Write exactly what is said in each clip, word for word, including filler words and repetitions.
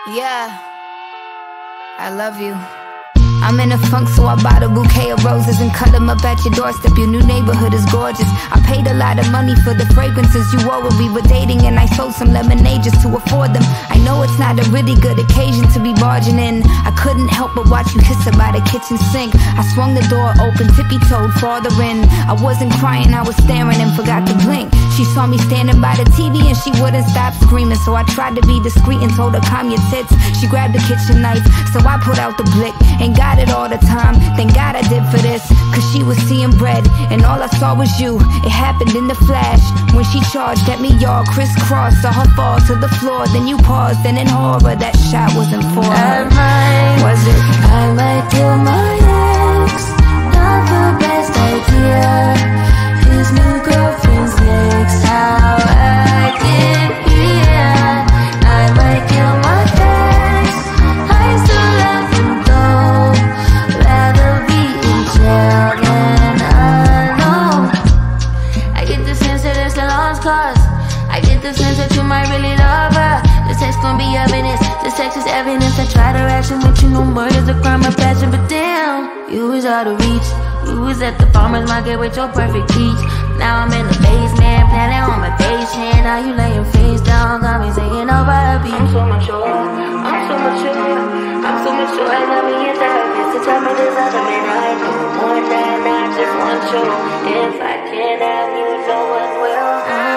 Yeah, I love you. I'm in a funk, so I bought a bouquet of roses and cut them up at your doorstep. Your new neighborhood is gorgeous. I paid a lot of money for the fragrances you wore when we were dating, and I sold some lemonade just to afford them. I know it's not a really good occasion to be barging in. I couldn't help but watch you kiss her by the kitchen sink. I swung the door open, tippy-toed farther in. I wasn't crying, I was staring and forgot to blink. She saw me standing by the T V and she wouldn't stop screaming, so I tried to be discreet and told her, calm your tits. She grabbed the kitchen knife, so I put out the blick and got it all the time. Thank God I did for this, cause she was seeing bread and all I saw was you. It happened in the flash when she charged at me, y'all crisscross. Saw her fall to the floor, then you paused, and in horror that shot wasn't for her. Was it? I might kill my ex. Not the best idea. His new girlfriend's next. How I get here. I might kill my ex. I still love him though. Rather be in jail than alone. I get the sense that it's a lost cause. I get the sense that you might really love her. The sex gon' be evidence. The sex is evidence. I try to ration with you. No murder's a crime of passion, but damn, you was out of reach. You was at the farmer's market with your perfect peach. Now I'm in the basement, planning on my patient. Now you laying face down, got me saying over a beat. I'm so mature, I'm so mature, I'm so mature. I love me in therapist to tell me there's other men I know more than I just want you. If I can't have you, no one will.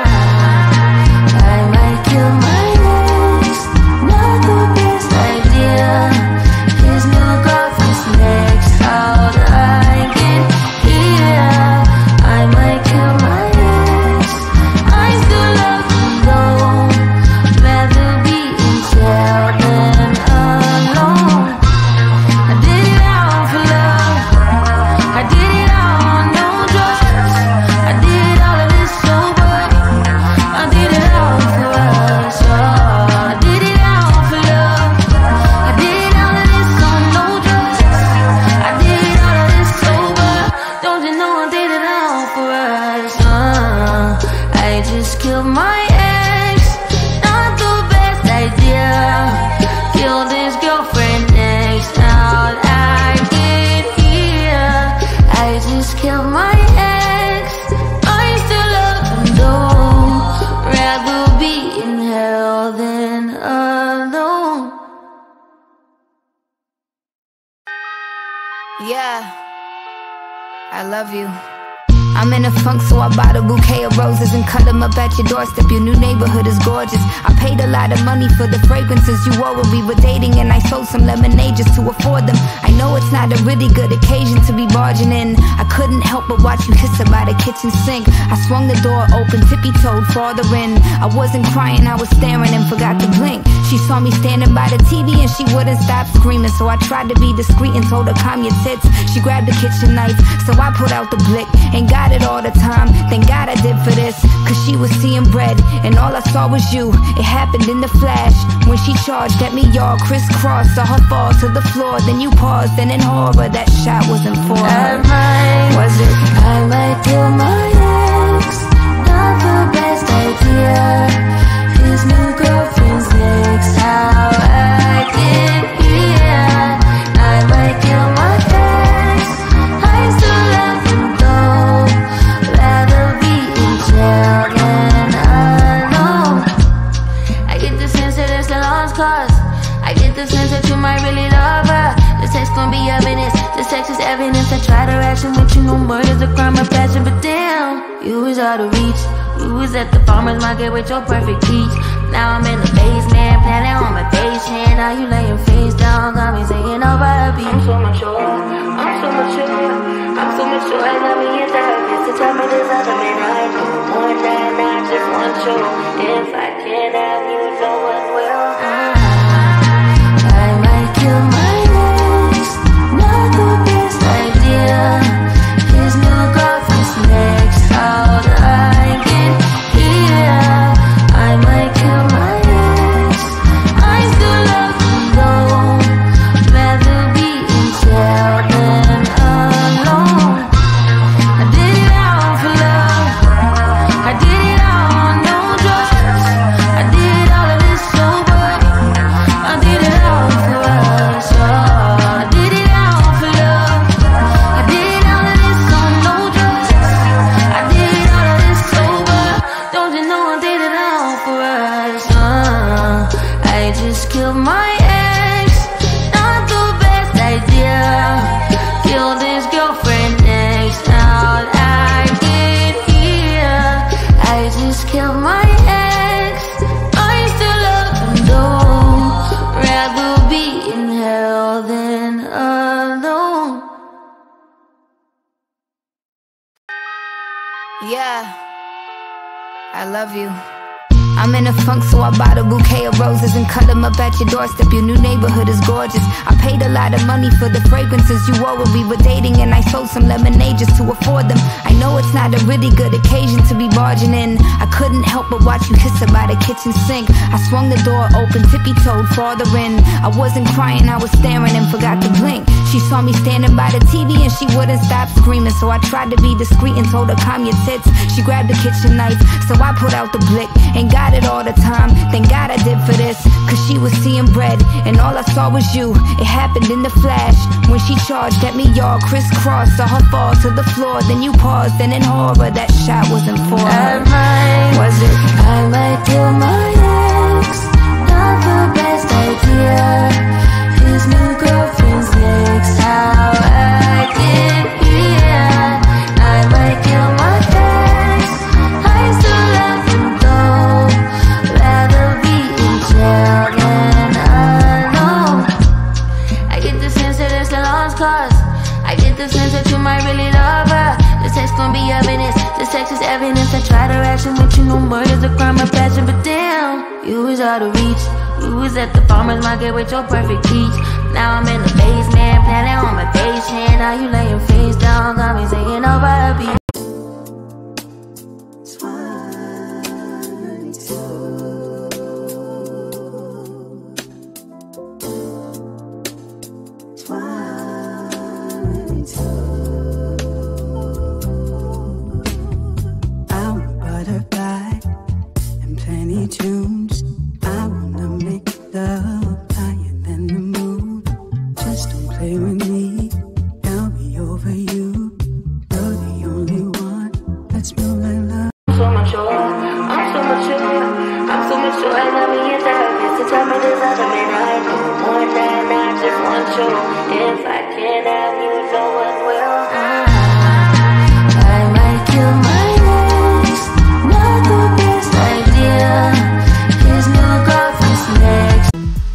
I might kill my ex, not the best idea. His new girlfriend's next. How'd I get here? I might kill my ex. I still love him though. Rather be in jail than alone. I did it all for love. I did it all on no drugs. I did all of this sober. I did it all for us. Oh, I did it all for love. I did all of this on no drugs. I did all of this sober. Don't you know I did it all for us? Uh, I just killed my ex. Not the best idea. Killed his girlfriend next. How'd I get here? I just killed my ex. I still love him though. Rather be in hell than alone. Yeah, I love you. I'm in a funk, so I bought a bouquet of roses and cut them up at your doorstep. Your new neighborhood is gorgeous. I paid a lot of money for the fragrances you wore when we were dating, and I sold some lemonade just to afford them. I know it's not a really good occasion to be barging in. I couldn't help but watch you kiss her by the kitchen sink. I swung the door open, tippy-toed farther in. I wasn't crying, I was staring and forgot to blink. She saw me standing by the T V and she wouldn't stop screaming, so I tried to be discreet and told her, calm your tits. She grabbed the kitchen knife, so I put out the blick and got it all the time. Thank God I did for this, cause she was seeing bread and all I saw was you. It happened in the flash when she charged at me, y'all crisscross. Saw her fall to the floor, then you paused, and in horror that shot wasn't for her. Was it? I might kill my ex. Not the best idea. His new girlfriend's next. How I get here? I might kill my ex. I still love him though. Rather be in jail than alone. I get the sense that it's a lost cause. I get the sense that you might really love her. The sex gon' be evidence. The sex is evidence. I try to ration with you. No murder's a crime of passion, but damn, you was out of reach. You was at the farmer's market with your perfect peach. Now I'm in the basement, planning on my patient. Now you laying face down, got me saying over a beat. I'm so mature, I'm so mature, I'm so mature. I love me in therapist to tell me there's other men I know more than I just want you. If I can't have you, no one will. I might kill my ex. Not the best idea. His new girlfriend's next. How'd I get here? I might kill my ex. I still love him though. Rather be in jail than alone. I did it all for love. I did it all on no drugs. just killed my ex. Not the best idea. Kill this girlfriend next. How'd I get here? I just killed my ex. I still love him though. Rather be in hell than alone. Yeah, I love you. I'm in a funk, so I bought a bouquet of roses and cut them up at your doorstep. Your new neighborhood is gorgeous. I paid a lot of money for the fragrances you wore when we were dating, and I sold some lemonade just to afford them. I know it's not a really good occasion to be barging in. I couldn't help but watch you kiss her by the kitchen sink. I swung the door open, tippy-toed farther in. I wasn't crying, I was staring and forgot to blink. She saw me standing by the T V and she wouldn't stop screaming, so I tried to be discreet and told her calm your tits. She grabbed the kitchen knife, so I put out the blick and got it all the time. Thank God I did for this, cause she was seeing bread and all I saw was you. It happened in the flash when she charged at me, y'all crisscross. Saw her fall to the floor, then you paused, and in horror that shot wasn't for her. I might, was it? I might kill my ex. Not the best idea. His new girlfriend's next. How I get here? I might kill my ex. I still love him though. Rather be in jail than alone. I get the sense that it's a lost cause. I get the sense that you might really love her. The sex gon' be evidence. The sex is evidence. I try to ration with you. No murder's a crime of passion, but damn, you was out of reach. You was at the farmer's market with your perfect peach. Now I'm in the basement, planning on my patient. Now you laying face down, got me saying over a beat. I'm butterfly and plenty tunes. I wanna make love higher than the moon. Just don't play with me, I'll be over you. You're the only one that's moving love. I'm so mature, I'm so mature, I'm so mature. I love me in therapist to tell me there's other men I know. One night, not just one show. If I can't have you, no one will. I might kill my ex. Not the best idea. His new girlfriend's next.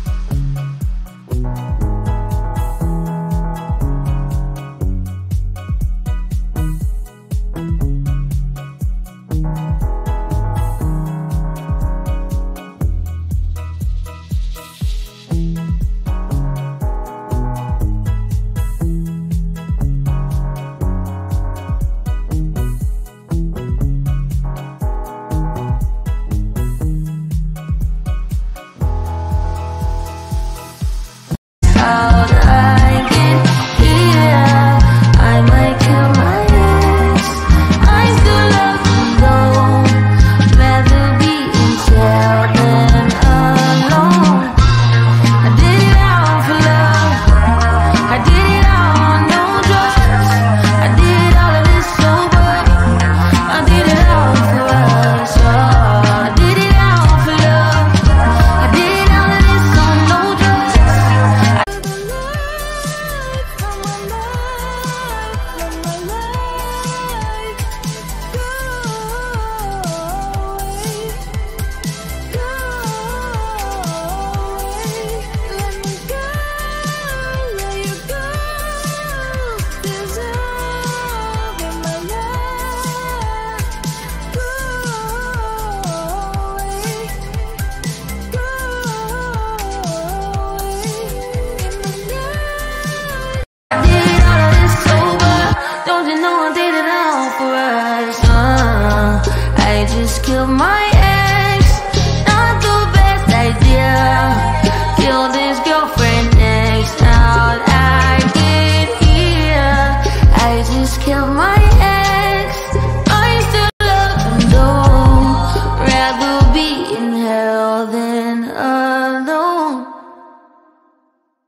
How'd I get here? I might kill my ex. I still love him though. Rather be in jail than alone. I did it all for love. I did it all on no drugs. I did all of this sober. I did it all for us. Oh, I did it all for love. I did all of this on no drugs. I did all of this sober. Don't you know I did it all for us? Uh, I just killed my ex. Not the best idea. Kill this girlfriend next. How'd I get here? I just killed my ex. I still love him though. Rather be in hell than alone.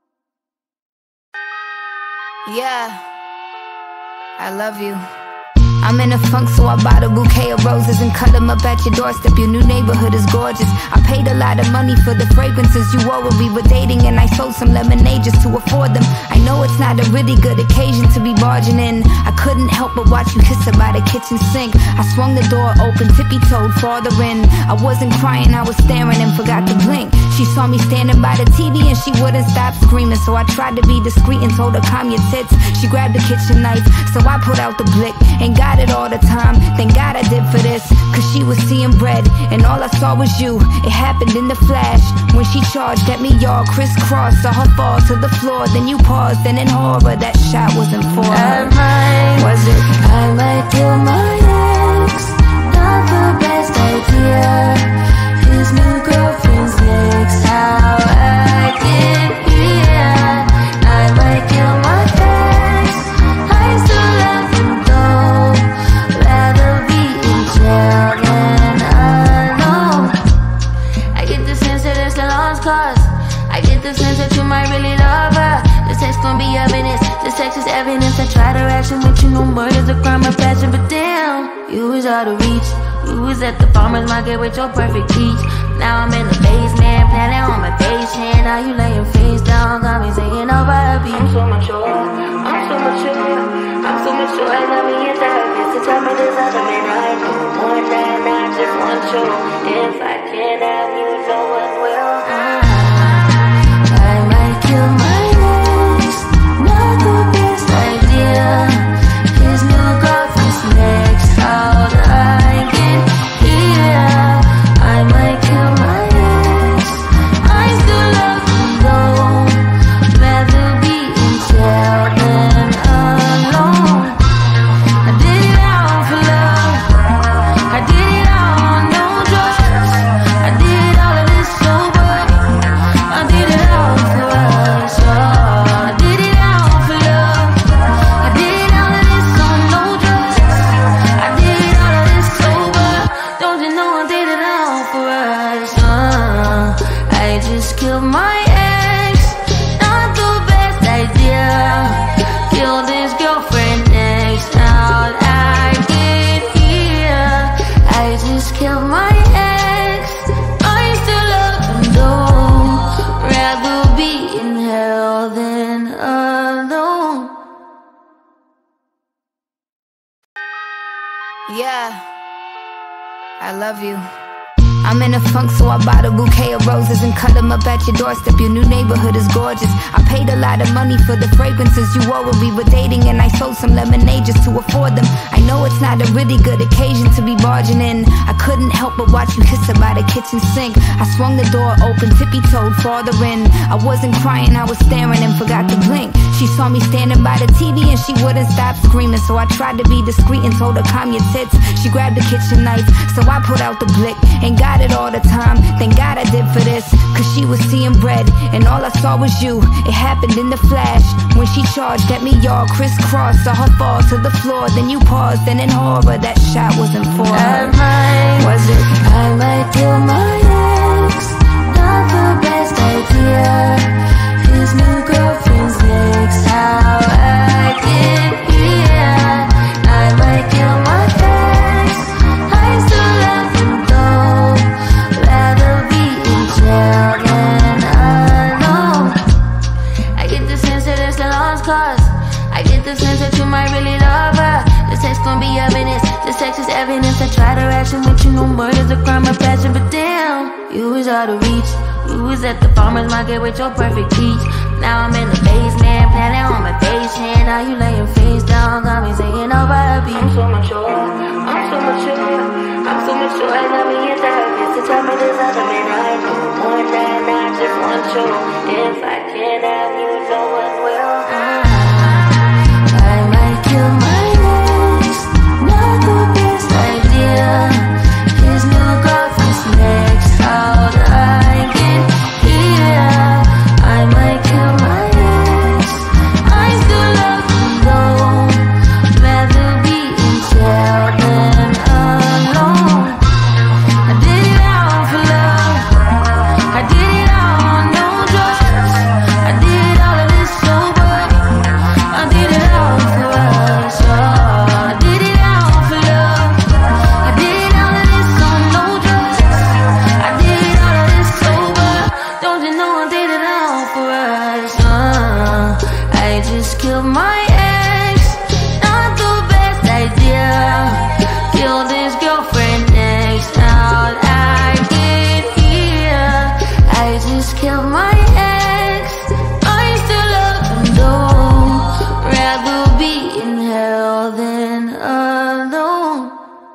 Yeah, I love you. I'm in a funk, so I bought a bouquet of roses and cut them up at your doorstep. Your new neighborhood is gorgeous. I paid a lot of money for the fragrances you wore when we were dating, and I sold some lemonade just to afford them. I know it's not a really good occasion to be barging in. I couldn't help but watch you kiss her by the kitchen sink. I swung the door open, tippy-toed farther in. I wasn't crying, I was staring and forgot to blink. She saw me standing by the T V and she wouldn't stop screaming, so I tried to be discreet and told her calm your tits. She grabbed the kitchen knife, so I put out the blick and got it all the time. Thank God I did for this, cause she was seeing bread and all I saw was you. It happened in the flash when she charged at me all crisscross. Saw her fall to the floor, then you paused, and in horror that shot wasn't for her. I might, was it? I might kill my ex. Not the best idea. His new girlfriend's next. How I get here. I might kill my ex. I still love him though. Rather be in jail than alone. I get the sense that it's a lost cause. I get the sense that you might really love her. The sex gon' be evidence. The sex is evidence. I try to ration with you, no murder's a crime of passion, but damn, you was out of reach. You was at the farmer's market with your perfect peach. Now I'm in the basement, planning on my patient. Now you laying face down, got me saying over a beat. I'm so mature, I'm so mature, I'm so mature. I love me in therapist to tell me there's other men I know. More than I just want you. If I can't have you, no one will. I might kill my ex. Not the best idea. His new girlfriend's next. How'd I get here? I might kill my ex. I still love him though. Rather be in jail than alone. I did it all for love. I did it all on no drugs. I did all of this sober. I did it all for us. Oh, I did it all for love. I did all of this on no drugs. I did all of this sober. Don't you know I did it all for us? Uh, I just killed my ex. Not the best idea. Killed his girlfriend next. How'd I get here? I just killed my ex. I still love him though. Rather be in hell than alone. Yeah, I love you. I'm in a funk, so I bought a bouquet of roses and cut them up at your doorstep. Your new neighborhood is gorgeous. I paid a lot of money for the fragrances you wore when we were dating, and I sold some lemonade just to afford them. I know it's not a really good occasion to be barging in. I couldn't help but watch you kiss her by the kitchen sink. I swung the door open, tippy-toed farther in. I wasn't crying, I was staring and forgot to blink. She saw me standing by the T V and she wouldn't stop screaming, so I tried to be discreet and told her calm your tits. She grabbed the kitchen knife, so I put out the blick and got it all the time. Thank God I did for this, cause she was seeing bread and all I saw was you. It happened in the flash when she charged at me all crisscross. Saw her fall to the floor, then you paused, and in horror that shot wasn't for her. I might, was it? I might kill my ex. Not the best idea. His new girlfriend's next. How I get here? I might kill my ex. I still love him though. Rather be in jail than alone. I get the sense that it's a lost cause. I get the sense that you might really love her. The sex gon' be evidence. The sex is evidence. I try to ration with you, no murder's a crime of passion, but damn, you was out of reach. You was at the farmer's market with your perfect peach. Now I'm in the basement, planning on my patient. Now you laying face down, got me saying over a beat. I'm so mature, I'm so mature, I'm so mature. I love me in therapist to tell me there's other men I know. More than I just want you. If I can't have you, no one will. I might kill my ex. Not the best idea. His new girlfriend's next. How'd I get here? I might kill my ex. I still love him though. Rather be in jail than alone. I did it all for love. I did it all on no drugs. I did all of this sober. Don't you know I did it all for us? uh, I just killed my ex. Not the best idea. Kill this girlfriend next out I get here. I just killed my ex. I still love him though. Rather be in hell than alone.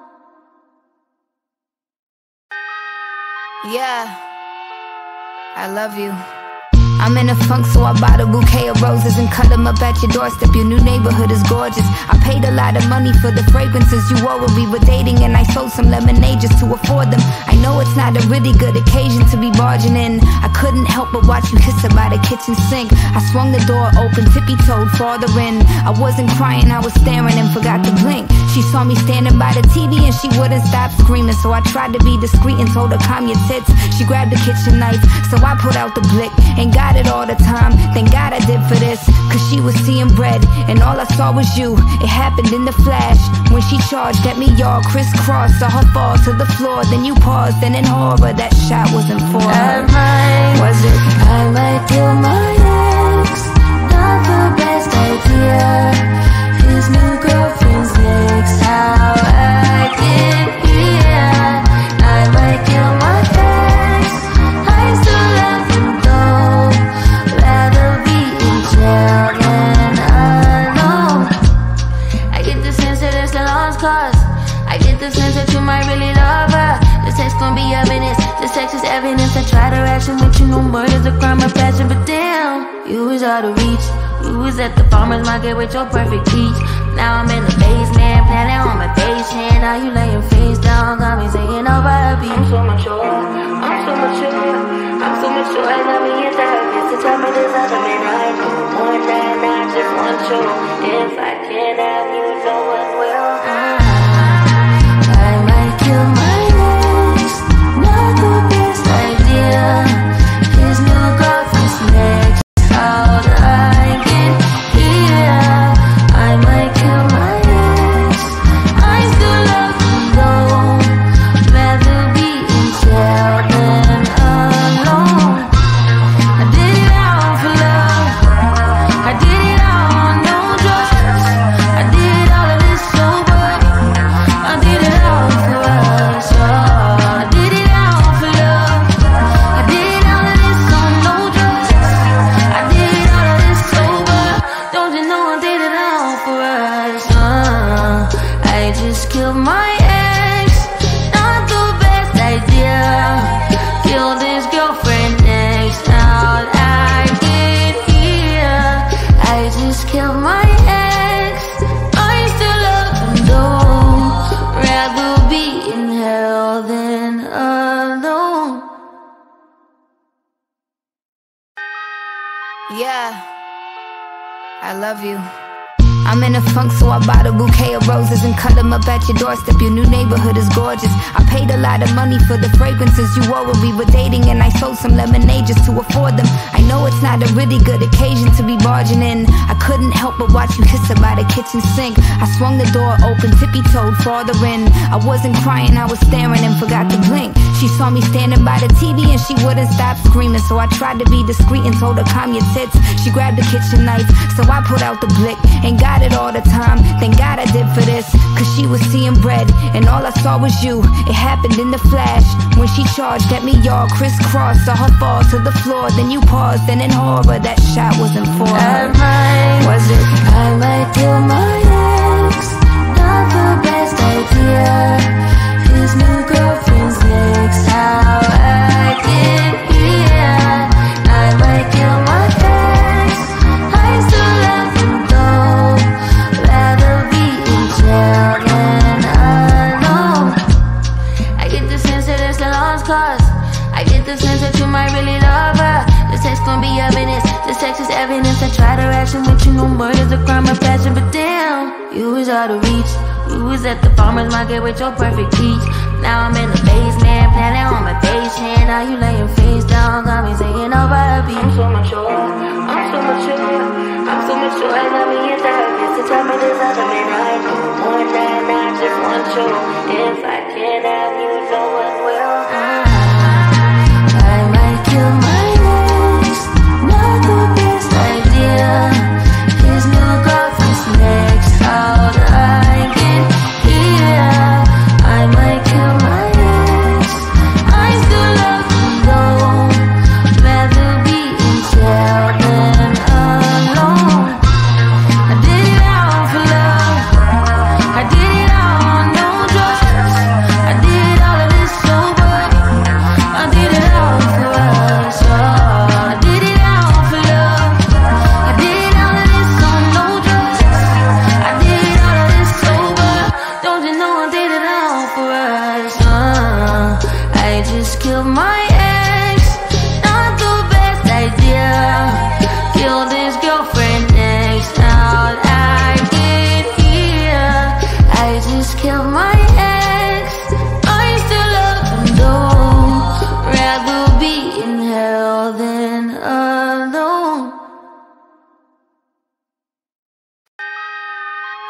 Yeah, I love you. I'm in a funk, so I bought a bouquet of roses and cut them up at your doorstep. Your new neighborhood is gorgeous. I paid a lot of money for the fragrances you wore when we were dating, and I sold some lemonade just to afford them. I know it's not a really good occasion to be barging in. I couldn't help but watch you kiss her by the kitchen sink. I swung the door open, tippy-toed farther in. I wasn't crying, I was staring and forgot to blink. She saw me standing by the T V and she wouldn't stop screaming, so I tried to be discreet and told her calm your tits. She grabbed the kitchen knife, so I pulled out the blick and got it all the time. Thank God I did for this, cause she was seeing bread and all I saw was you. It happened in the flash when she charged at me, y'all crisscross. Saw her fall to the floor, then you paused, and in horror that shot wasn't for her. I might, was it? I might kill my ex. Not the best idea. His new girlfriend's next. How I get here. I might kill my ex. I still love him though. Rather be in jail than alone. I get the sense that it's a lost cause. I get the sense that you might really love her. The sex gon' be evidence. The sex is evidence. I tried her action with you. No murder's a crime of passion, but damn, you was out of reach. You was at the farmer's market with your perfect peach. Now I'm in the basement, planning on my patient. Now you laying face down, got me saying over a beat. I'm so mature, I'm so mature, I'm so mature. I love me in therapist to tell me there's other men I know. One night, I just want you. If I can't have you, no one will. I might kill my ex. Not the best idea. His new girlfriend's next. How'd I get here? I might kill my ex. I still love him though. Rather be in jail than alone. I did it all for love. I did it all, no drugs. I did all of this sober. I did it all for us. Oh, I did it all for love. I did all of this on no drugs. I did all of this sober. Don't you know I did it all for us? uh, I just killed my ex. Not the best idea. Kill this girlfriend next. How'd I get here? I just killed my ex. I still love him though. Rather be in hell than alone. Yeah, I love you. I'm in a funk, so I bought a bouquet of roses and cut them up at your doorstep. Your new neighborhood is gorgeous. I paid a lot of money for the fragrances you wore when we were dating, and I sold some lemonade just to afford them. I know it's not a really good occasion to be barging in. I couldn't help but watch you kiss her by the kitchen sink. I swung the door open, tippy-toed farther in. I wasn't crying, I was staring and forgot to blink. She saw me standing by the T V and she wouldn't stop screaming, so I tried to be discreet and told her calm your tits. She grabbed the kitchen knife, so I pulled out the blick and got it all the time. Thank God I did for this, cause she was seeing bread and all I saw was you. It happened in the flash when she charged at me, y'all crisscross. Saw her fall to the floor, then you paused, and in horror that shot wasn't for her. I might, was it? I might kill my ex. Not the best idea. His new girlfriend's next. How I get here? I might kill my ex. I still love him though. Rather be in jail than alone. I get the sense that it's a lost cause. I get the sense that you might really love her. The sex gon' be evidence. The sex is evidence. I tried her action with you. No murder's a crime of passion, but damn, you was out of reach. You was at the farmer's market with your perfect peach. Now I'm in the basement, planning on my patient. Now you laying face down, got me saying over a beat. I'm so mature, I'm so mature, I'm so mature. I love me in therapist to tell me there's other men I know. One night, I just want you. If I can't have you, no one will. I might kill my ex.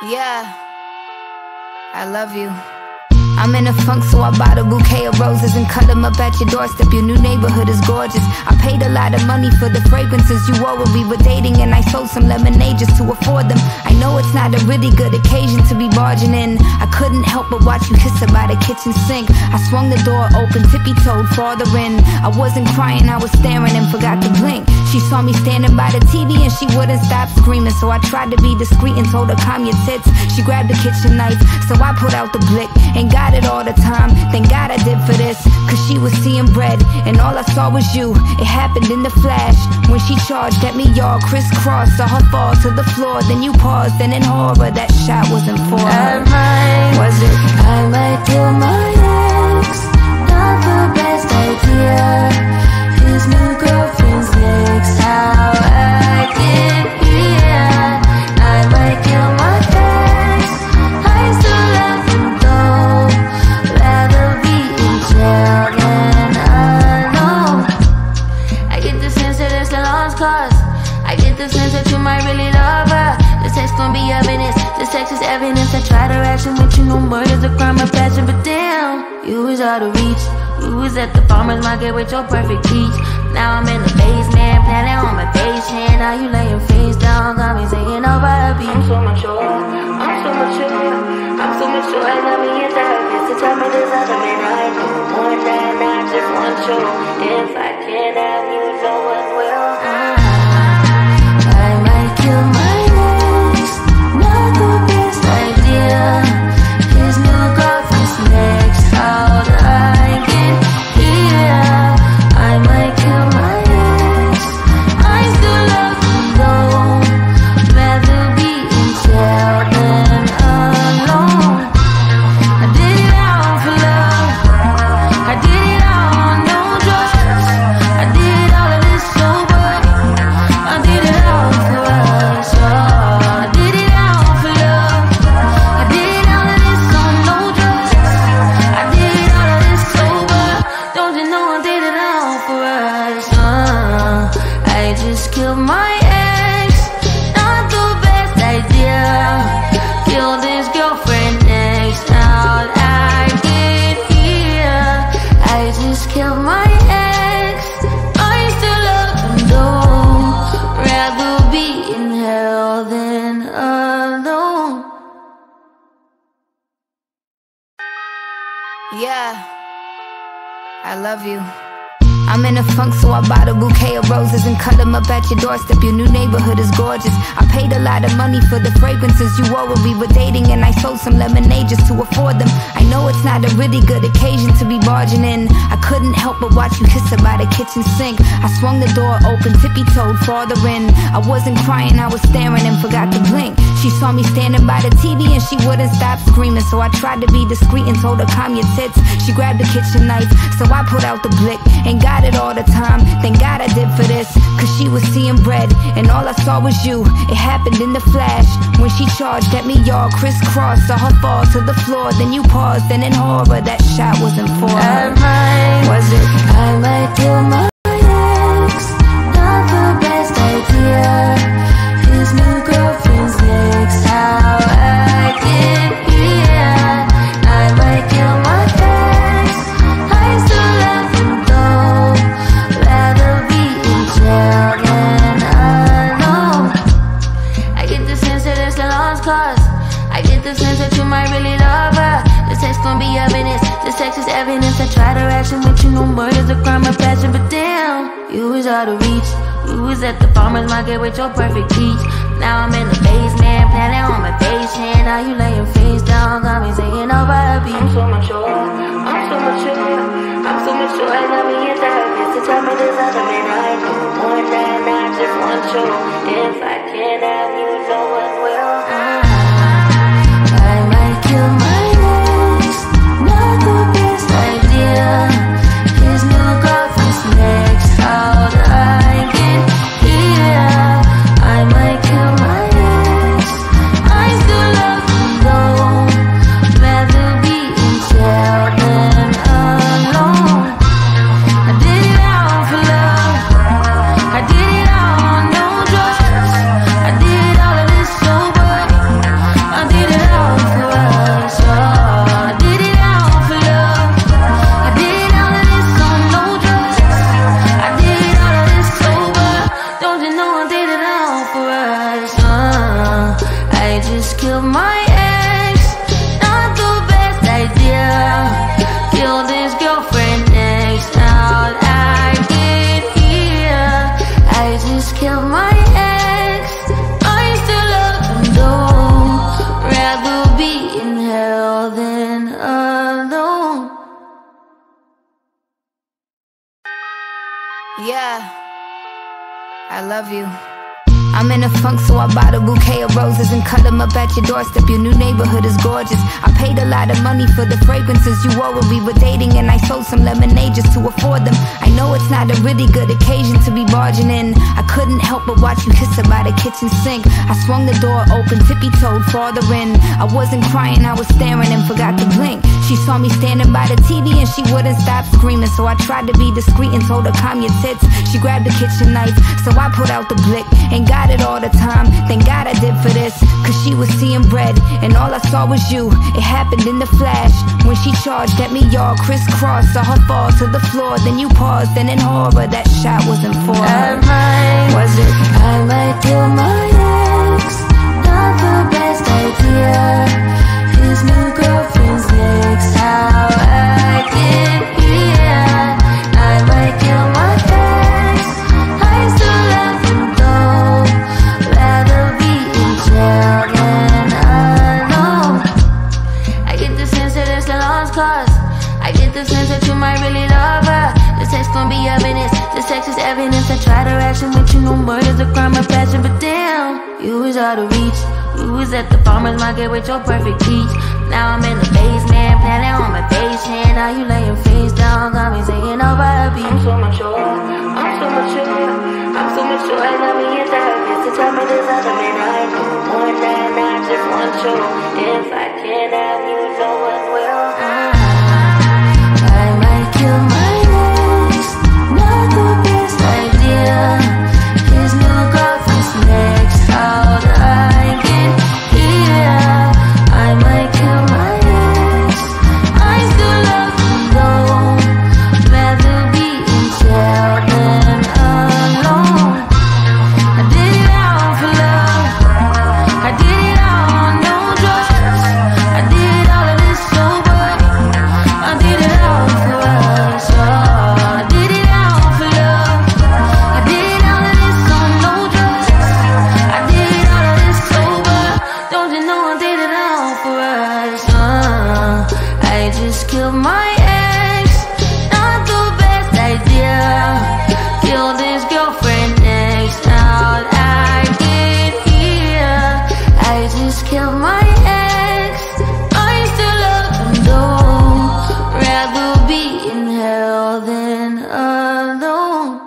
Yeah, I love you. I'm in a funk, so I bought a bouquet of roses and cut them up at your doorstep. Your new neighborhood is gorgeous. I paid a lot of money for the fragrances you wore when we were dating, and I sold some lemonade just to afford them. I know it's not a really good occasion to be barging in. I couldn't help but watch you kiss her by the kitchen sink. I swung the door open, tippy-toed farther in. I wasn't crying, I was staring and forgot to blink. She saw me standing by the T V and she wouldn't stop screaming, so I tried to be discreet and told her, calm your tits. She grabbed the kitchen knife, so I put out the blick and got it all the time. Thank God I did for this, cause she was seeing bread and all I saw was you. It happened in the flash when she charged at me, y'all crisscrossed. Saw her fall to the floor, then you paused, and in horror that shot wasn't for her. I might, was it? I might kill my ex. Not the best idea. His new girlfriend's next. How I get here. I might kill my ex. I still love him though. Rather be in jail than alone. I get the sense that it's a lost cause. I get the sense that you might really love her. The sex gon' be evidence. The sex is evidence. I try to ration with you, no murder's a crime of passion, but damn, you was out of reach. You was at the farmer's market with your perfect peach. Now I'm in the basement, planning on my patient. Now you laying face down, got me saying over a beat. I'm so mature, I'm so mature, I'm so mature. I love me in therapist to tell me there's other men I know more than I just want you. If I can't have you, no one will. I might kill my ex, not the best idea. His new girlfriend's next. How'd I get here? I might kill my ex. I still love him though. Rather be in jail than alone. I did it all for love. I did it all on no drugs. I did all of this sober. I did it all for us. Oh, I did it all for love. I did all of this on no drugs. I did all of this sober. Don't you know I did it all for us? Uh, I just killed my ex. Not the best idea. Killed his girlfriend next. How'd I get here? I just killed my ex. I still love him though. Rather be in hell than alone. Yeah, I love you. I'm in a funk, so I bought a bouquet of roses and cut them up at your doorstep. Your new neighborhood is gorgeous. I paid a lot of money for the fragrances you wore when we were dating, and I sold some lemonade just to afford them. I know it's not a really good occasion to be barging in. I couldn't help but watch you kiss her by the kitchen sink. I swung the door open, tippy-toed farther in. I wasn't crying, I was staring and forgot to blink. She saw me standing by the T V and she wouldn't stop screaming, so I tried to be discreet and told her, calm your tits. She grabbed the kitchen knife, so I put out the blick and got it all the time. Thank God I did for this, cause she was seeing bread and all I saw was you. It happened in the flash when she charged at me, y'all crisscrossed. Saw her fall to the floor, then you paused, and in horror that shot wasn't for her. I might, was it? I might kill my ex. Not the best idea. His new girlfriend's next. How I get here? I might kill my ex. I still love him though. Rather be in jail than alone. I get the sense that it's a lost cause. I get the sense that you might really love her. The sex gon' be evidence. The sex is evidence. I try to ration with you, no murder's a crime of passion, but damn, you was out of reach. You was at the farmer's market with your perfect peach. Now I'm in the basement, planning on my patient. Now you laying face down, got me saying over a beat. I'm so mature, I'm so mature, I'm so mature. I love me in therapist to tell me there's other men I know more than I just want you. If I can't have you, no one will. I might kill my ex. Not the best idea. His new girlfriend's next. How'd I get here? I might kill my ex. I still love him though. Rather be in jail than alone. I did it all for love. I did it all on no drugs. I did Yeah, I love you. I'm in a funk, so I bought a bouquet of roses and cut them up at your doorstep. Your new neighborhood is gorgeous. I paid a lot of money for the fragrances you wore when we were dating, and I sold some lemonade just to afford them. I know it's not a really good occasion to be barging in. I couldn't help but watch you kiss her by the kitchen sink. I swung the door open, tippy-toed farther in. I wasn't crying, I was staring and forgot to blink. She saw me standing by the T V and she wouldn't stop screaming, so I tried to be discreet and told her calm your tits. She grabbed the kitchen knife, so I put out the blick and got it all the time. Thank God I did for this, cause she was seeing bread and all I saw was you. It happened in the flash when she charged at me, y'all crisscross. Saw her fall to the floor, then you paused, and in horror that shot wasn't for her. I might, was it? I might kill my ex. Not the best idea. His new girlfriend's next. How I get here. I might kill my ex. I still love him though. Rather be in jail than alone. I get the sense that it's a lost cause. I get the sense that you might really love her. The sex gon' be evidence. The sex is evidence. I try to ration with you, no murder's a crime of passion, but damn, you was out of reach. You was at the farmer's market with your perfect peach. Now I'm in the basement, planning on my patient. Now you laying face down, got me singing over a beat. I'm so mature, I'm so mature, I'm so mature. I got me a therapist to tell me there's other men I know more than I just want you. If I can't have you, no one will. I might kill my ex, not the best idea. His new girlfriend's next. How'd I get here? I might kill my ex. I still love him though. Rather be in jail than alone. I did it all for love. I did it all on no drugs. I did all of this sober. I did it all for us. Oh, I did it all for love. I did all of this on no drugs. I did all of this sober. Don't you know I did it all for us? Uh, I just killed my ex. Not the best idea. Killed his girlfriend next. How'd I get here? I just killed my ex. I still love him though. Rather be in hell than alone.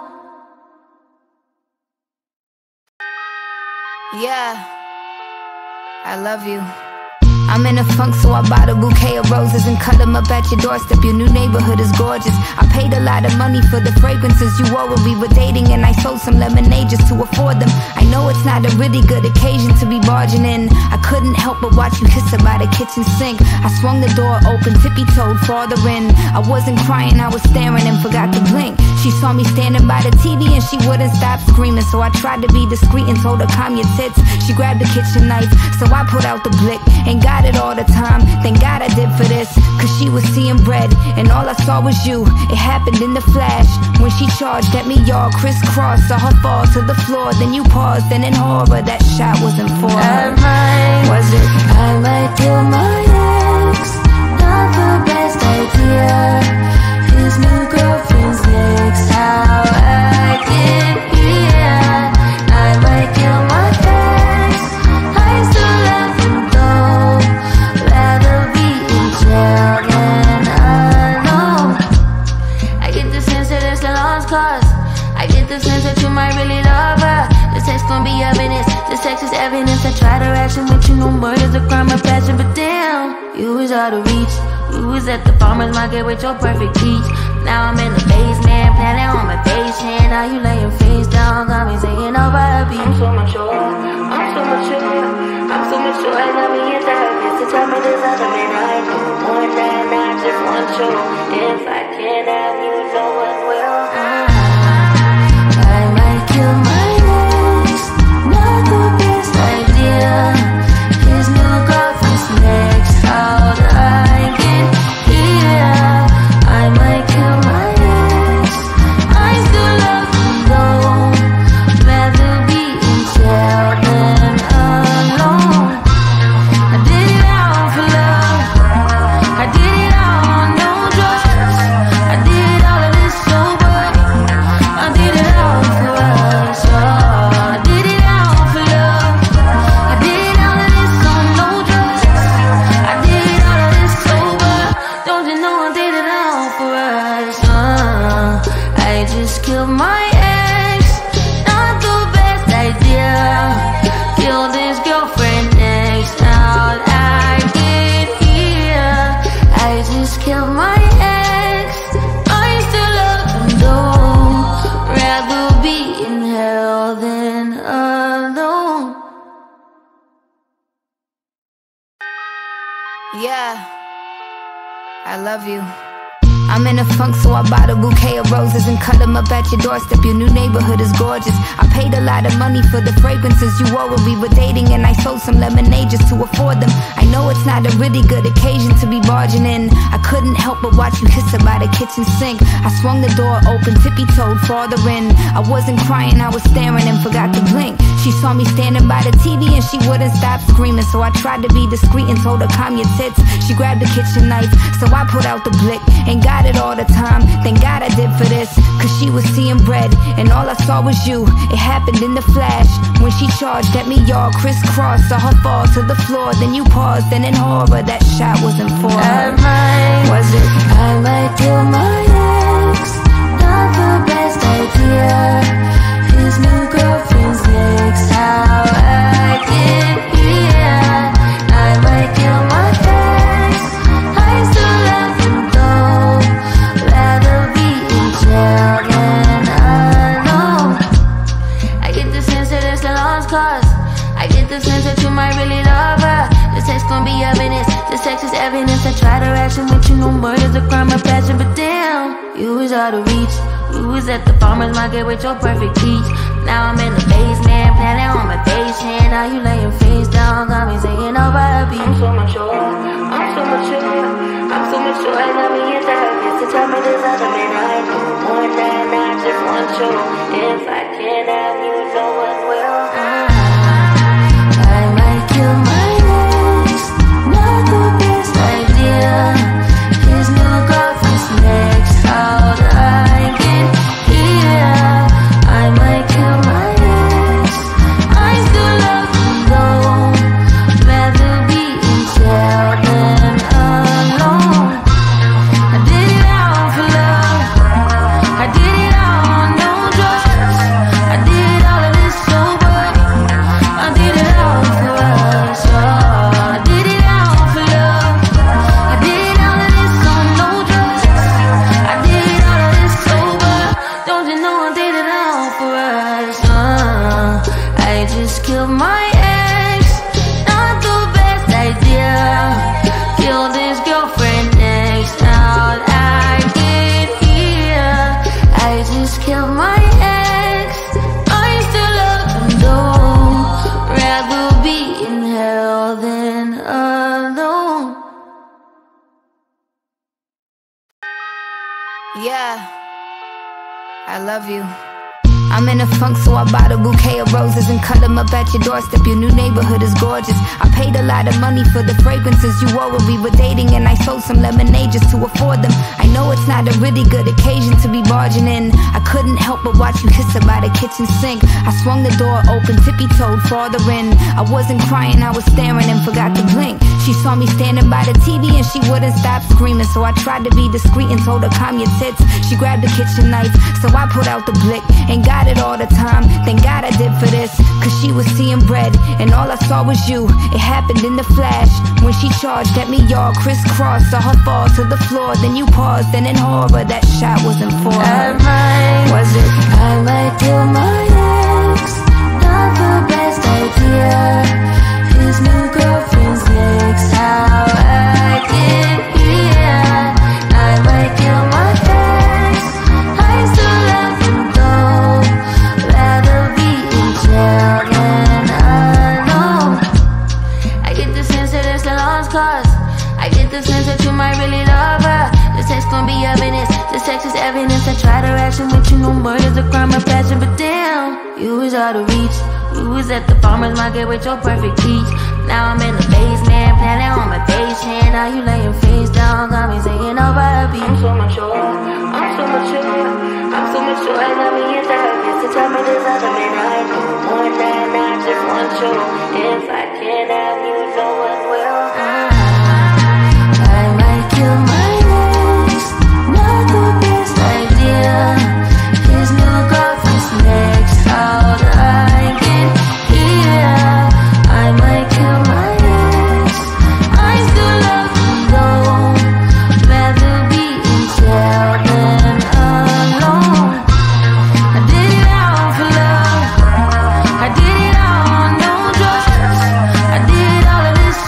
Yeah, I love you. I'm in a funk, so I bought a bouquet of roses and cut them up at your doorstep. Your new neighborhood is gorgeous. I paid a lot of money for the fragrances you wore when we were dating, and I sold some lemonade just to afford them. I know it's not a really good occasion to be barging in. I couldn't help but watch you kiss her by the kitchen sink. I swung the door open, tippy-toed farther in. I wasn't crying, I was staring and forgot to blink. She saw me standing by the T V and she wouldn't stop screaming, so I tried to be discreet and told her calm your tits. She grabbed the kitchen knife, so I put out the blick and got it all the time. Thank God I did for this, cause she was seeing bread and all I saw was you. It happened in the flash when she charged at me, y'all crisscross. Saw her fall to the floor, then you paused, and in horror that shot wasn't for her. I might, was it? I might kill my ex. Not the best idea. His new girlfriend's next. How I get here? I might kill my ex. I still love him though. Rather be in jail than alone. I get the sense that it's a lost cause. I get the sense that you might really love her. The sex gon' be evidence. The sex is evidence. I try to ration with you, no murder's a crime of passion, but damn, you was out of reach. You was at the farmer's market with your perfect peach. Now I'm in the basement, planning on my patient. Now you laying face down, got me singing over a beat. I'm so mature, I'm so mature, I'm so mature. I got me a therapist to tell me there's other men I know more than I just want you. If I can't have you, no one will. I might kill my ex. Not the best idea. His new girlfriend's next. How'd I get here? I might kill my ex. I still love him though. Rather be in jail than alone. I did it all for love. I did it all on no drugs. I did all of this Yeah, I love you. I'm in a funk, so I bought a bouquet of roses and cut them up at your doorstep. Your new neighborhood is gorgeous. I paid a lot of money for the fragrances you wore when we were dating, and I sold some lemonade just to afford them. I know it's not a really good occasion to be barging in. I couldn't help but watch you kiss her by the kitchen sink. I swung the door open, tippy-toed farther in. I wasn't crying, I was staring and forgot to blink. She saw me standing by the T V and she wouldn't stop screaming, so I tried to be discreet and told her calm your tits. She grabbed the kitchen knife, so I put out the blick and got it all the time. Thank God I did for this, cause she was seeing bread and all I saw was you. It happened in the flash when she charged at me, y'all crisscross. Saw her fall to the floor, then you paused, and in horror that shot wasn't for her. I might, was it? I might kill my ex. Not the best idea. His new girlfriend's next. How I get here. I might kill my ex. I still love him though. Rather be in jail than alone. I get the sense that it's a lost cause. I get the sense that you might really love her. The sex gon' be evidence. The sex is evidence. I try to ration with you, no murder's a crime of passion, but damn, you was out of reach. You was at the farmer's market with your perfect peach. Now I'm in the basement, planning on my patient. Now you laying face down, got me singing over a beat. I'm so mature, I'm so mature, I'm so mature. I got me a therapist to tell me there's other men I know more than I just want you. If I can't have you, no one will. I might kill my ex, not the best idea. His new girlfriend's next. How'd I get here? I might kill my ex. I still love him though. Rather be in jail than alone. I did it all for love. I did it all on no drugs. I did all of this sober. I did it all for us. Oh, I did it all for love. I did all of this on no drugs. I did all of this sober. Don't you know I did it all for us? Uh, I just killed my ex. Not the best idea. Killed his girlfriend next. How'd I get here? I just killed my ex. I still love him though. Rather be in hell than alone. Yeah, I love you. I'm in a funk, so I bought a bouquet of roses and cut them up at your doorstep. Your new neighborhood is gorgeous. I paid a lot of money for the fragrances you wore when we were dating, and I sold some lemonade just to afford them. I know it's not a really good occasion to be barging in. I couldn't help but watch you kiss her by the kitchen sink. I swung the door open, tippy-toed farther in. I wasn't crying, I was staring and forgot to blink. She saw me standing by the T V and she wouldn't stop screaming, so I tried to be discreet and told her calm your tits. She grabbed the kitchen knife, so I put out the blick and got it all the time. Thank God I did for this, cause she was seeing bread and all I saw was you. It happened in the flash when she charged at me, y'all crisscross. Saw her fall to the floor, then you paused, and in horror that shot wasn't for her. I might, was it? I might kill my ex. Not the best idea. His new girlfriend's next. How I get here? I might kill my ex. I still love him though. Rather be in jail than alone. I get the sense that it's a lost cause. I get the sense that you might really love her. The sex gon' be evidence. The sex is evidence. I try to ration with you, no murder's a crime of passion, but damn, you was out of reach. You was at the farmer's market with your perfect peach. Now I'm in the basement, planning on my patient. Now you laying face down, got me singing over a beat. I'm so mature, I'm so mature, I'm so mature. I got me a therapist to tell me there's other men I know more than I just want you. If I can't have you, no one will. I might kill my ex. Not the best idea. His new girlfriend's next. How'd I get here? I might kill my ex. I still love him though. Rather be in jail than alone. I did it all for love. I did it all on no drugs. I did all of this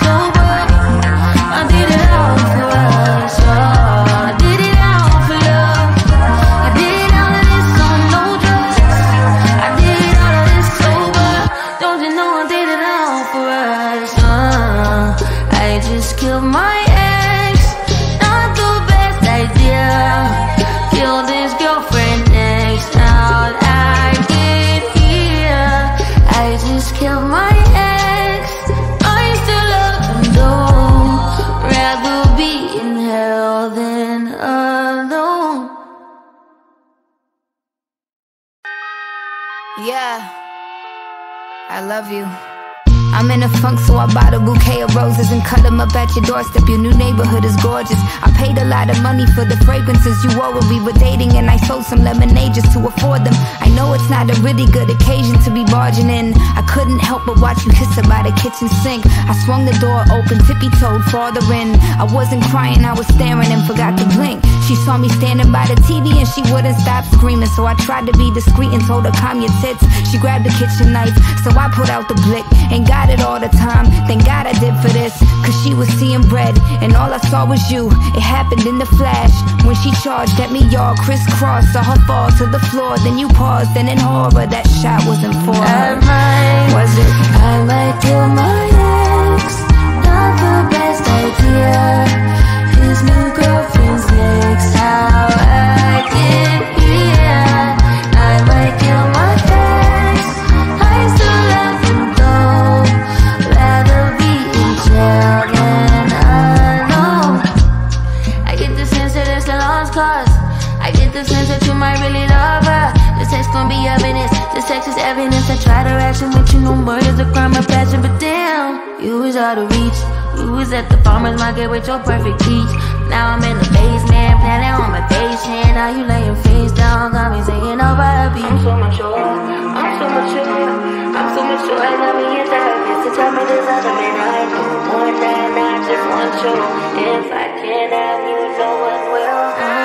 Yeah, I love you. I'm in a funk, so I bought a bouquet of roses and cut them up at your doorstep. Your new neighborhood is gorgeous. I paid a lot of money for the fragrances you wore when we were dating, and I sold some lemonade just to afford them. I know it's not a really good occasion to be barging in. I couldn't help but watch you kiss her by the kitchen sink. I swung the door open, tippy-toed farther in. I wasn't crying, I was staring and forgot to blink. She saw me standing by the T V and she wouldn't stop screaming, so I tried to be discreet and told her calm your tits. She grabbed the kitchen knife, so I put out the blick and got it all the time. Thank God I did for this, cause she was seeing bread and all I saw was you. It happened in the flash when she charged at me, y'all crisscross. Saw her fall to the floor, then you paused, and in horror that shot wasn't for her. I might, was it? I might kill my ex. Not the best idea. His new girlfriend's next. How I get here. I might kill my ex. I still love him though. Rather be in jail than alone. I get the sense that it's a lost cause. I get the sense that you might really love her. The sex gon' be evidence. The sex is evidence. I try to ration with you, no murder's a crime of passion, but damn, you was out of reach. You was at the farmer's market with your perfect peach. Now I'm in the basement, planning on my patient. Now you laying face down, got me saying over a beat. I'm so mature, I'm so mature, I'm so mature. I love me a therapist to tell me there's other men I know more than I just want you. If I can't have you, no one will.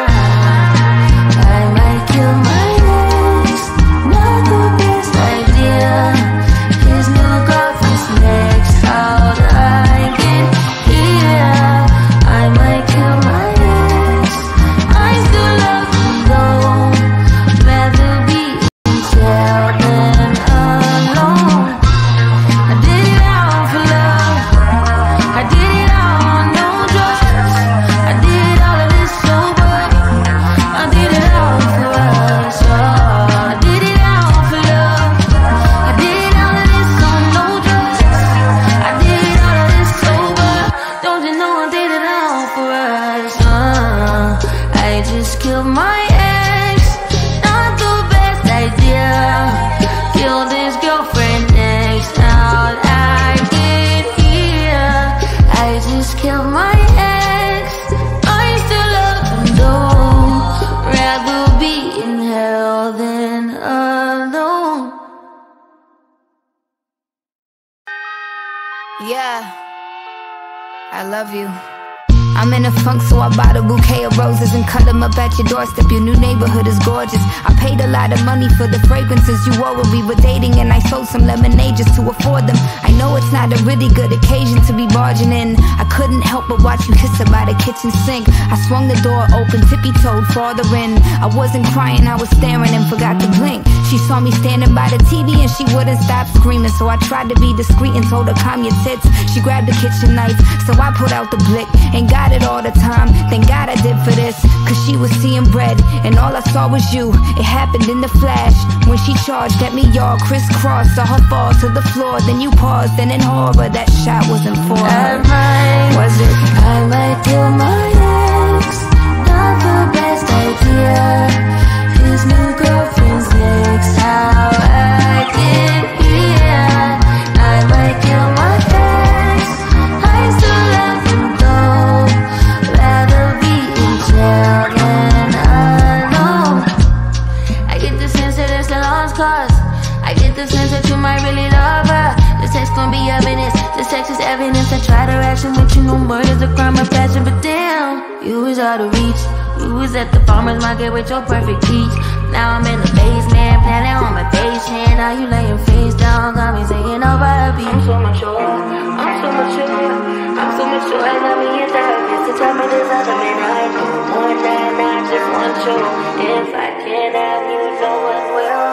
I might kill my ex, not the best idea. His new girlfriend's next. How'd I get here? I might kill my ex. I still love him though. Rather be in jail than alone. I did it all for love. I did it all, no drugs. I did all of this sober. I did it all for us. Oh, I did it all for love. I did all of this on no drugs. I did all of this sober. Don't you know I did it all for us? Uh, I just killed my ex. Not the best idea. Killed his girlfriend next. How'd I get here? I just killed my ex. I still love him though. Rather be in hell than alone. Yeah, I love you. I'm in a funk, so I bought a bouquet of roses and cut them up at your doorstep. Your new neighborhood is gorgeous. I paid a lot of money for the fragrances you wore when we were dating, and I sold some lemonade just to afford them. I know it's not a really good occasion to be barging in. I couldn't help but watch you kiss her by the kitchen sink. I swung the door open, tippy-toed farther in. I wasn't crying, I was staring and forgot to blink. She saw me standing by the T V and she wouldn't stop screaming, so I tried to be discreet and told her calm your tits. She grabbed the kitchen knife, so I put out the blick and got it all the time. Thank God I did for this, cause she was seeing bread and all I saw was you. It happened in the flash when she charged at me, y'all crisscross. Saw her fall to the floor, then you paused, and in horror that shot wasn't for her. I might, was it? I might kill my ex. Not the best idea. His new girlfriend's next. How I get here? I might kill my ex. I still love him though. Rather be in jail than alone. I get the sense that it's a lost cause. I get the sense that you might really love her. The sex gon' be evidence. The sex is evidence. I try to ration with you, no murder's a crime of passion, but damn, you was out of reach. You was at the farmer's market with your perfect peach. Now I'm in the basement, planning on my patient. Now you laying face down, got me saying over a beat. I'm so mature, I'm so mature, I'm so mature. I love me a therapist to tell me there's other men I know more than I just want you. If I can't have you, no one will.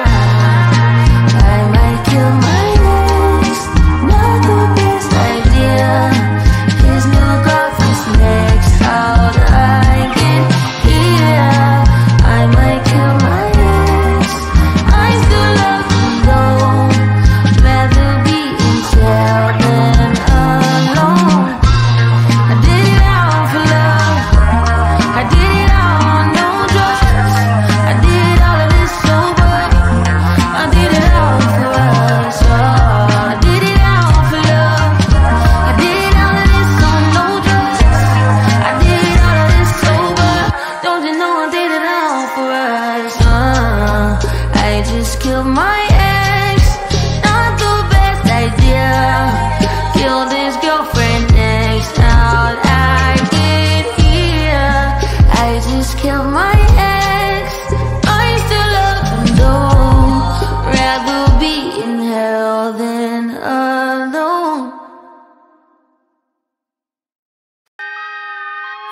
I might kill my ex. Not the best idea. His new girlfriend's next. How'd I get here? I might kill my ex. I still love him though. Rather be in jail than alone. I did it all for love. I did it all, no drugs. I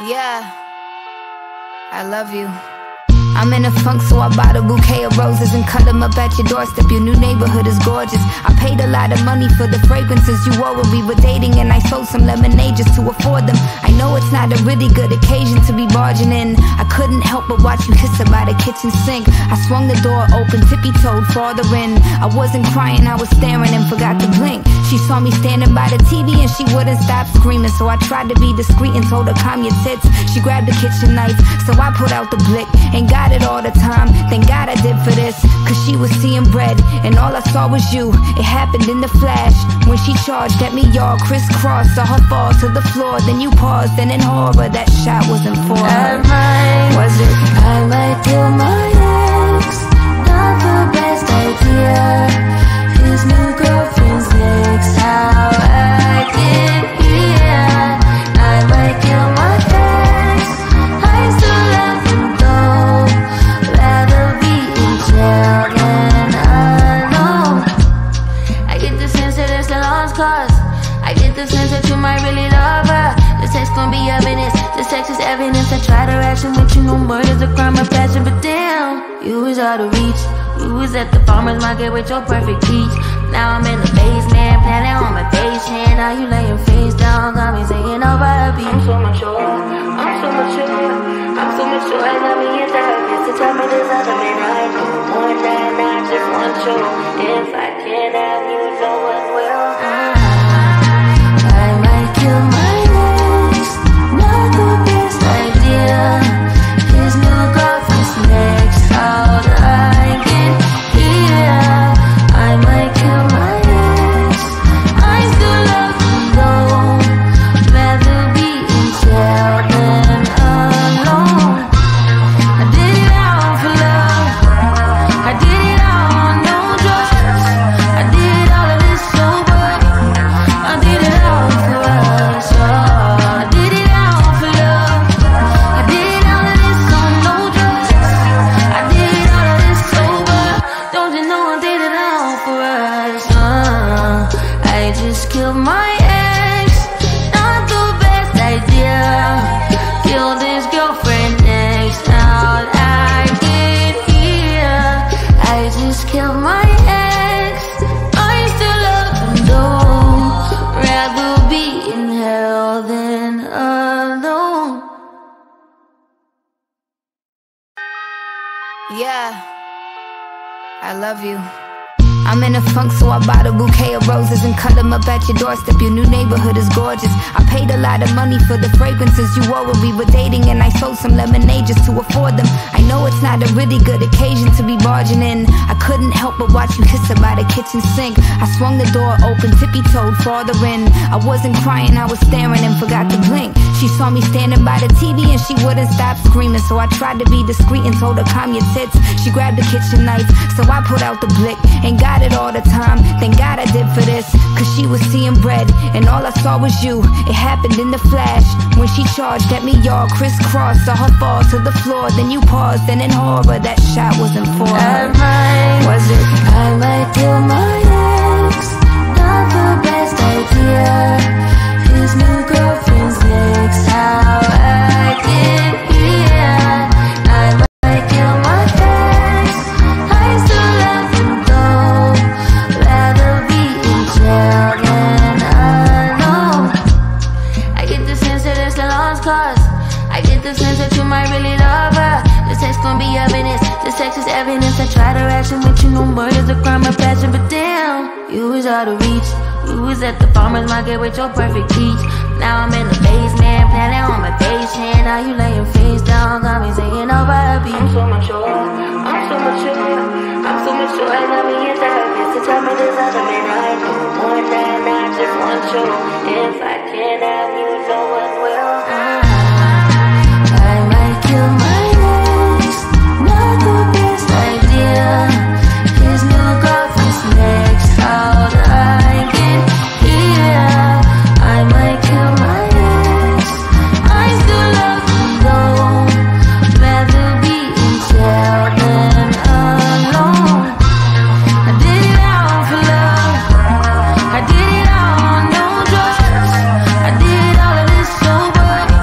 Yeah, I love you. I'm in a funk, so I bought a bouquet of roses and cut them up at your doorstep. Your new neighborhood is gorgeous. I paid a lot of money for the fragrances you wore when we were dating, and I sold some lemonade just to afford them. I know it's not a really good occasion to be barging in. I couldn't help but watch you kiss her by the kitchen sink. I swung the door open, tippy-toed farther in. I wasn't crying, I was staring and forgot to blink. She saw me standing by the T V and she wouldn't stop screaming, so I tried to be discreet and told her, calm your tits. She grabbed the kitchen knife, so I put out the blick and got it all the time. Thank God I did for this, cause she was seeing bread and all I saw was you. It happened in the flash when she charged at me, y'all crisscross. Saw her fall to the floor, then you paused, and in horror that shot wasn't for her. Was it? I might kill my ex. Not the best idea. His new girlfriend's next. How I get here. I might kill my ex. I still love him though. Rather be in jail than alone. I get the sense that it's a lost cause. I get the sense that you might really love her. The sex gon' be evidence. The sex is evidence. I try to ration with you, no murder's a crime of passion, but damn, you was out of reach. You was at the farmer's market with your perfect peach. Now I'm in the basement, planning on my patient. Now you laying face down, got me saying over a beat. I'm so mature, I'm so mature, I'm so mature. I love me in therapist to tell me there's other men I know more than I just want you. If I can't have you, no one will. I might kill my ex, not the best idea. His new girlfriend's next. How'd I get here? I might kill my ex. I still love him though. Rather be in jail than alone. I did it all for love. I did it all on no drugs. I did all of this sober. I did it all for us. Oh, I did it all for love. I did all of this on no drugs. I did all of this sober. Don't you know I did it all for us? Uh, I just killed my ex. Not the best idea. Killed his girlfriend next. How'd I get here? I just killed my ex. I still love him though. Rather be in hell than alone. Yeah, I love you. I'm in a funk, so I bought a bouquet of roses and cut them up at your doorstep. Your new neighborhood is gorgeous. I paid a lot of money for the fragrances you wore when we were dating, and I sold some lemonade just to afford them. I know it's not a really good occasion to be barging in. I couldn't help but watch you kiss her by the kitchen sink. I swung the door open, tippy-toed farther in. I wasn't crying, I was staring and forgot to blink. She saw me standing by the T V and she wouldn't stop screaming, so I tried to be discreet and told her, calm your tits. She grabbed the kitchen knife, so I put out the blick and got it all the time. Thank God I did for this, cause she was seeing bread and all I saw was you. It happened in the flash when she charged at me, y'all crisscross. Saw her fall to the floor, then you paused, and in horror that shot wasn't for her. Was it? I might kill my ex. Not the best idea. His new girlfriend's next. How I get here? I might kill my ex. I still love him though. Rather be in jail than alone. I get the sense that it's a lost cause. I get the sense that you might really love her. The sex gon' be evidence. The sex is evidence. I try to ration with you, no murder's a crime of passion, but damn, you was out of reach. You was at the farmer's market with your perfect peach. Now I'm in the basement, planning on my patient. Now you laying face down, got me saying over a beat. I'm so mature, I'm so mature, I'm so mature. I love me in therapist to tell me there's other men I know more than I just want you. If I can't have you, no one will. I might kill my ex. Not the best idea. His new girlfriend's next. How'd I get here? I might kill my ex. I still love him though. Rather be in jail than alone. I did it all for love. I did it all on no drugs. I did all of this sober.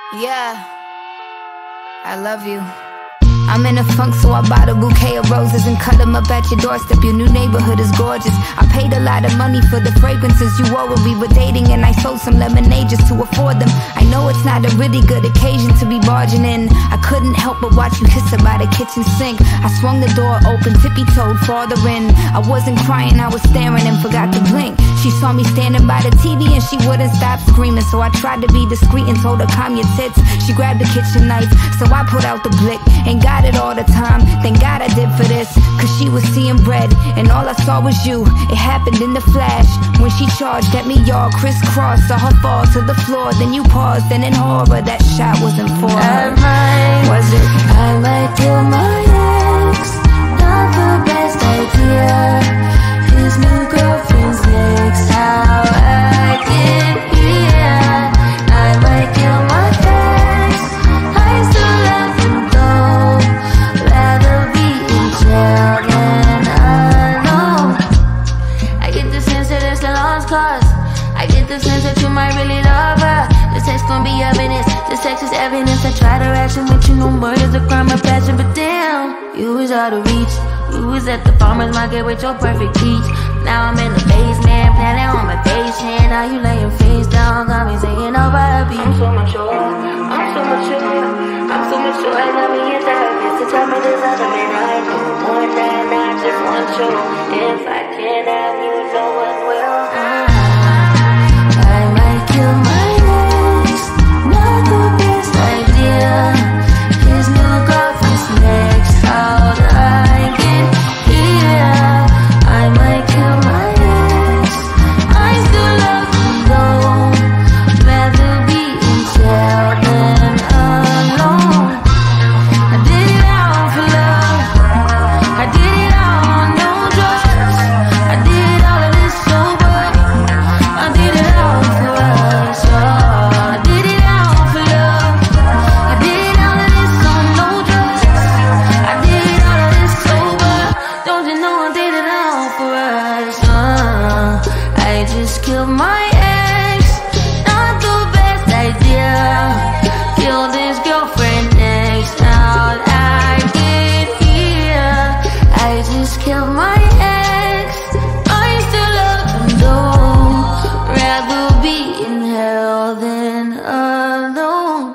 Yeah, I love you. I'm in a funk, so I bought a bouquet of roses and cut them up at your doorstep. Your new neighborhood is gorgeous. I paid a lot of money for the fragrances you wore when we were dating, and I sold some lemonade just to afford them. I know it's not a really good occasion to be barging in. I couldn't help but watch you kiss her by the kitchen sink. I swung the door open, tippy-toed farther in. I wasn't crying, I was staring and forgot to blink. She saw me standing by the T V and she wouldn't stop screaming, so I tried to be discreet and told her calm your tits. She grabbed the kitchen knife, so I put out the blick and got it all the time. Thank God I did for this, cause she was seeing bread and all I saw was you. It happened in the flash when she charged at me, y'all crisscross. Saw her fall to the floor, then you paused, and in horror that shot wasn't for her. Was it? I might kill my ex. Not the best idea. His new girlfriend's next. How I get here. I might kill my ex. I still love him though. Rather be in jail than alone. I get the sense that it's a lost cause. I get the sense that you might really love her. The sex gon' be evidence. The sex is evidence. I try to ration with you, no murder's a crime of passion, but damn, you was out of reach. You was at the farmer's market with your perfect peach. Now I'm in the basement, planning on my patient. Now you laying face down, got me saying over the beat. I'm so mature, I'm so mature, I'm so mature. I got me in therapist to tell me there's other men I know more than I just want you. If I can't have you, no one will. I might kill my ex, not the best idea. His new girlfriend's next. How'd I get here? I might kill my ex. I still love him though. Rather be in jail than alone. I did it all for love. I did it all, no drugs. I did all of this sober. I did it all for us. Oh, I did it all for love. I did all of this on no drugs. I did all of this sober. Don't you know I did it all for us? Uh, I just killed my ex. Not the best idea. Killed his girlfriend next. How'd I get here? I just killed my ex. I still love him though. Rather be in hell than alone.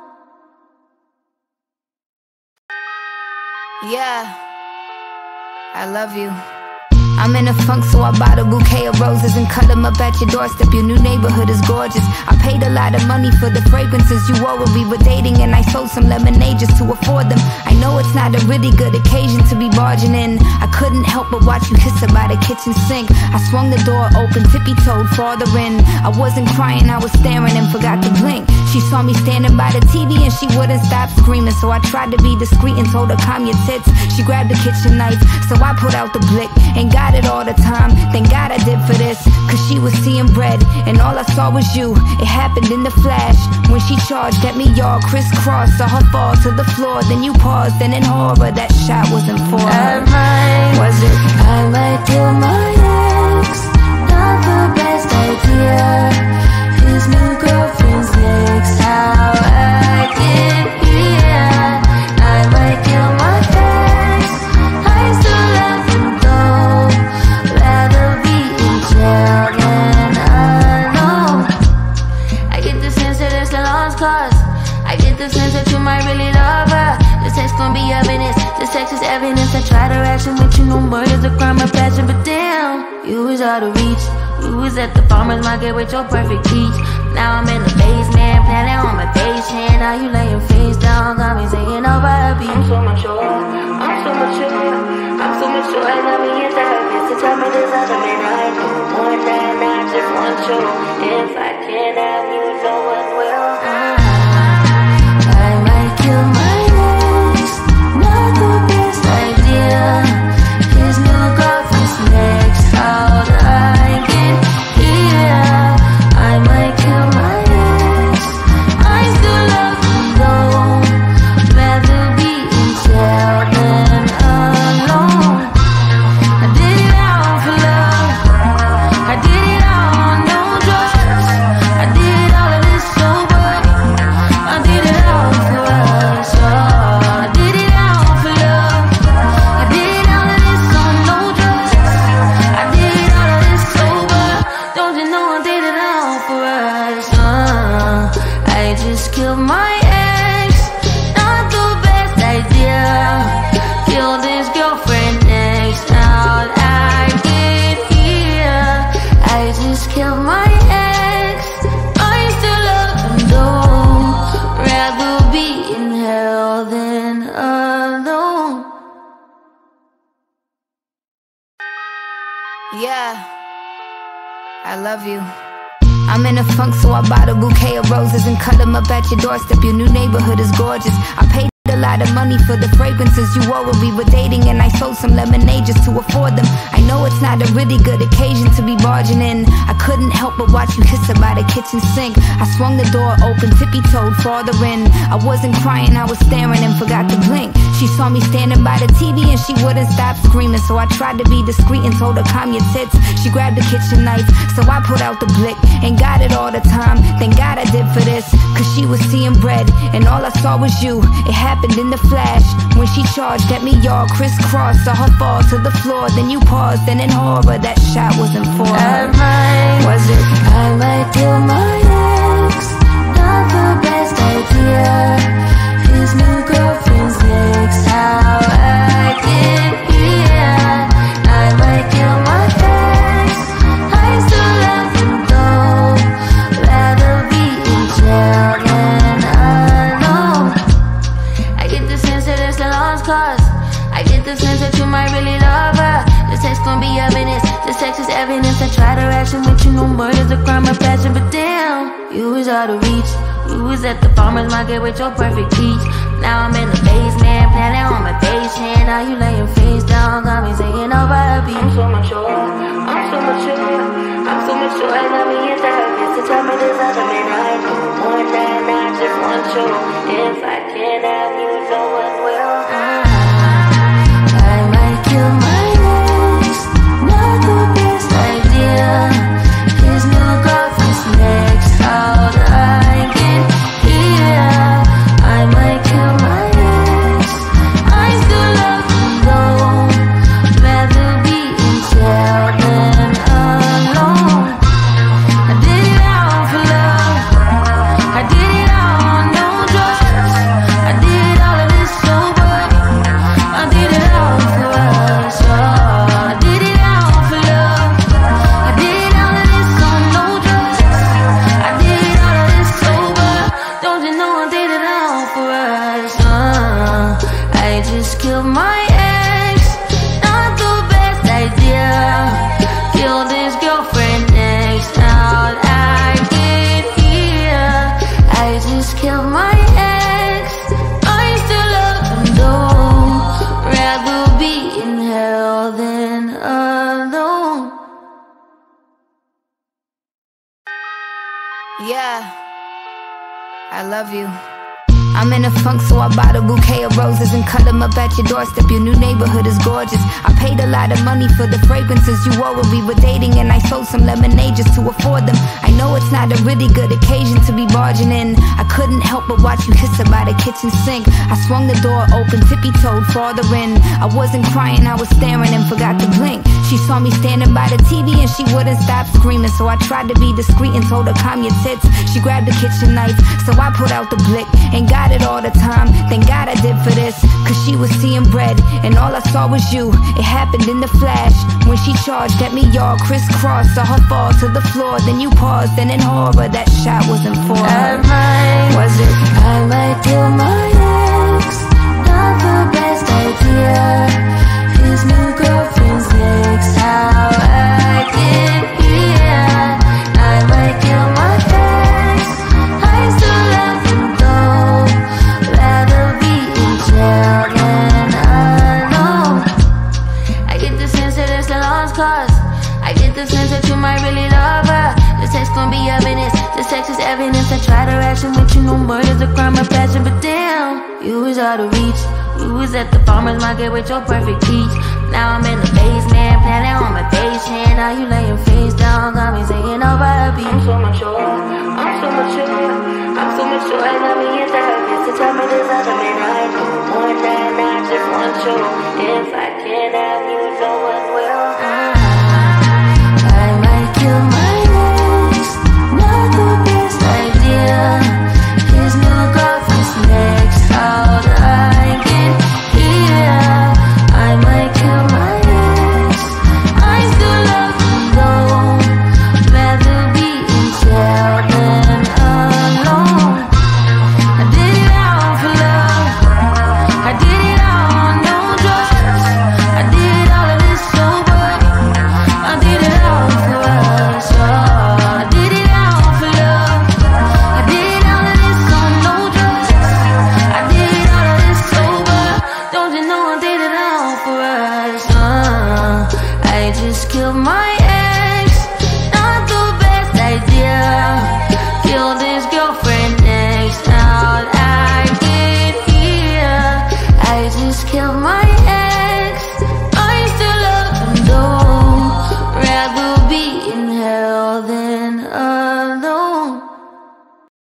Yeah, I love you. I'm in a funk, so I bought a bouquet of roses and cut them up at your doorstep. Your new neighborhood is gorgeous. I paid a lot of money for the fragrances you wore when we were dating, and I sold some lemonade just to afford them. I know it's not a really good occasion to be barging in. I couldn't help but watch you kiss her by the kitchen sink. I swung the door open, tippy-toed farther in. I wasn't crying, I was staring and forgot to blink. She saw me standing by the T V and she wouldn't stop screaming, so I tried to be discreet and told her calm your tits. She grabbed the kitchen knife, so I put out the blick and got it all the time. Thank God I did for this, cause she was seeing bread and all I saw was you. It happened in the flash when she charged at me, y'all crisscross. Saw her fall to the floor, then you paused, and in horror that shot wasn't for her. Was it? I might kill my ex. Not the best idea. His new girlfriend's next. How I get here? I might kill my ex. I still love him though. Rather be in jail than alone. I get the sense that it's a lost cause. I get the sense that you might really love her. The sex gon' be evidence. The sex is evidence. I try to ration with you, no murder's a crime of passion, but damn, you was out of reach. You was at the farmer's market with your perfect peach. Now I'm in the basement, planning on my patient. Now you laying face down, got me saying over the beat. I'm so mature, I'm so mature, I'm so mature. I got me in therapist to tell me there's other men I know more than I just want you. If I can't have you, no one will. I might kill my ex. Not the best idea. His new girlfriend's next. How'd I get here? I might kill my ex. I still love him though. Rather be in jail than alone. I did it all for love. I did it all, no drugs. I did all of this sober. kill my ex. Not the best idea. Killed his girlfriend next out I get here. I just killed my ex. I still love him though. Rather be in hell than alone. Yeah, I love you. I'm in a funk, so I bought a bouquet of roses and cut them up at your doorstep. Your new neighborhood is gorgeous. I paid a lot of money for the fragrances you wore when we were dating, and I sold some lemonade just to afford them. I know it's not a really good occasion to be barging in. I couldn't help but watch you kiss her by the kitchen sink. I swung the door open, tippy-toed farther in. I wasn't crying, I was staring and forgot to blink. She saw me standing by the T V and she wouldn't stop screaming, so I tried to be discreet and told her calm your tits. She grabbed the kitchen knife, so I put out the blick and got it all the time. Thank God I did for this, cause she was seeing bread and all I saw was you. It happened in the flash when she charged at me, y'all crisscross. Saw her fall to the floor, then you paused, and in horror that shot wasn't for her. I might, was it? I might kill my ex. Not the best idea. His new girlfriend's next. How I get here. I might kill my ex. I still love him though. Rather be in jail than alone. I get the sense that it's a lost cause. I get the sense that you might really love her. The sex gon' be evidence. The sex is evidence. I try to ration with you, no murder's a crime of passion, but damn, you was out of reach. You was at the farmer's market with your perfect peach. Now I'm in the basement, planning on my patient. Now you laying face down, got me singing over a beat. I'm so mature, I'm so mature, I'm so mature. I got me in therapist to tell me there's other men I know more than I just want you. If I can't have you, no one will. I might kill my ex, not the best idea. His new girlfriend's next out I get here. I might kill my ex. I still love him though. Rather be in jail than alone. I did it all for love. I did it all on no drugs. I did all of this sober. I did it all for us. Oh, I did it all for love. I did all of this on no drugs. I did all of this sober. Don't you know I did it all for us? Uh, I just killed my ex. Not the best idea. Killed his girlfriend next. Out I get here. I just killed my ex. I still love him though. Rather be in hell than alone. Yeah, I love you. I'm in a funk, so I bought a bouquet of roses and cut them up at your doorstep. Your new neighborhood is gorgeous. I paid a lot of money for the fragrances you wore when we were dating, and I sold some lemonade just to afford them. I know it's not a really good occasion to be barging in. I couldn't help but watch you kiss her by the kitchen sink. I swung the door open, tippy-toed farther in. I wasn't crying, I was staring and forgot to blink. She saw me standing by the T V and she wouldn't stop screaming, so I tried to be discreet and told her calm your tits. She grabbed the kitchen knife, so I put out the blick and got it all the time. Thank God I did for this, cause she was seeing bread and all I saw was you. It happened in the flash when she charged at me, y'all crisscross. Saw her fall to the floor, then you paused, and in horror that shot wasn't for her. I might, was it? I might kill my ex. Not the best idea. His new girlfriend's next. How I get here. I might kill my ex. I still love him though. Rather be in jail than alone. I get the sense that it's a lost cause. I get the sense that you might really love her. The sex gon' be evidence. The sex is evidence. I try to ration with you, no murder's a crime of passion, but damn, you was out of reach. You was at the farmer's market with your perfect peach. Now I'm in the basement, planning on my patient. Now you laying face down, got me singing over a beat. I'm so mature, I'm so mature, I'm so mature. I got me in therapist to tell me there's other men I know more than I just want you. If I can't have you, no one will. I might kill my ex. Not the best idea. His new killed my